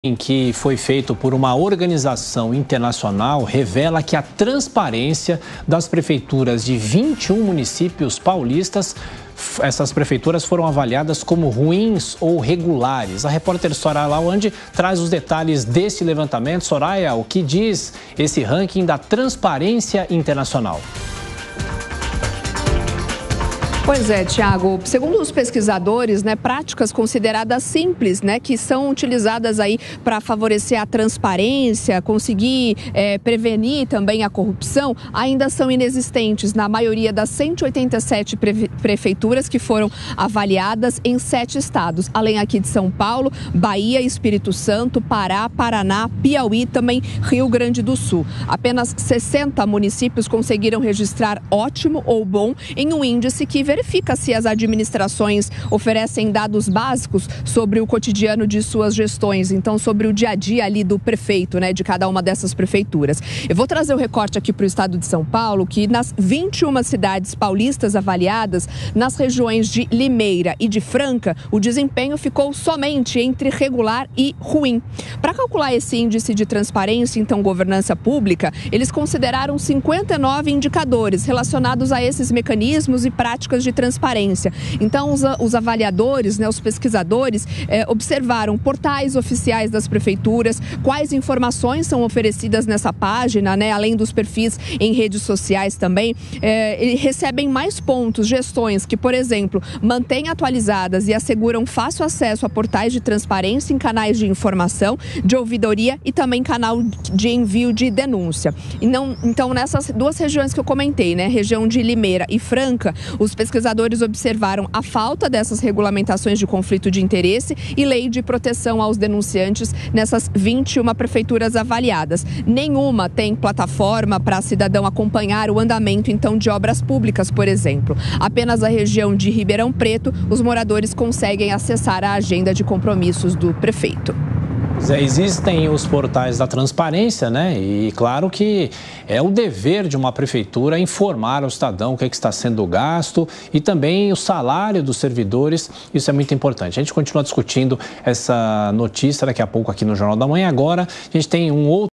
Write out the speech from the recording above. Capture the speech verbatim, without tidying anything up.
Em que foi feito por uma organização internacional revela que a transparência das prefeituras de vinte e um municípios paulistas, essas prefeituras foram avaliadas como ruins ou regulares. A repórter Soraya Lawande traz os detalhes desse levantamento. Soraya, o que diz esse ranking da Transparência Internacional? Pois é, Tiago. Segundo os pesquisadores, né, práticas consideradas simples, né, que são utilizadas aí para favorecer a transparência, conseguir é, prevenir também a corrupção, ainda são inexistentes na maioria das cento e oitenta e sete prefeituras que foram avaliadas em sete estados, além aqui de São Paulo, Bahia, Espírito Santo, Pará, Paraná, Piauí, também Rio Grande do Sul. Apenas sessenta municípios conseguiram registrar ótimo ou bom em um índice que verifica se as administrações oferecem dados básicos sobre o cotidiano de suas gestões, então sobre o dia a dia ali do prefeito, né, de cada uma dessas prefeituras. Eu vou trazer o recorte aqui para o estado de São Paulo, que nas vinte e uma cidades paulistas avaliadas, nas regiões de Limeira e de Franca, o desempenho ficou somente entre regular e ruim. Para calcular esse índice de transparência, então governança pública, eles consideraram cinquenta e nove indicadores relacionados a esses mecanismos e práticas de transparência. Então, os, os avaliadores, né, os pesquisadores, eh, observaram portais oficiais das prefeituras, quais informações são oferecidas nessa página, né, além dos perfis em redes sociais também. Eh, eles recebem mais pontos, gestões que, por exemplo, mantêm atualizadas e asseguram fácil acesso a portais de transparência em canais de informação, de ouvidoria e também canal de envio de denúncia. E não, então, nessas duas regiões que eu comentei, né, região de Limeira e Franca, os pesquisadores observaram a falta dessas regulamentações de conflito de interesse e lei de proteção aos denunciantes nessas vinte e uma prefeituras avaliadas. Nenhuma tem plataforma para cidadão acompanhar o andamento, então, de obras públicas, por exemplo. Apenas a região de Ribeirão Preto, os moradores conseguem acessar a agenda de compromissos do prefeito. Existem os portais da transparência, né? E claro que é o dever de uma prefeitura informar ao cidadão o que, é que está sendo gasto e também o salário dos servidores. Isso é muito importante. A gente continua discutindo essa notícia daqui a pouco aqui no Jornal da Manhã. Agora a gente tem um outro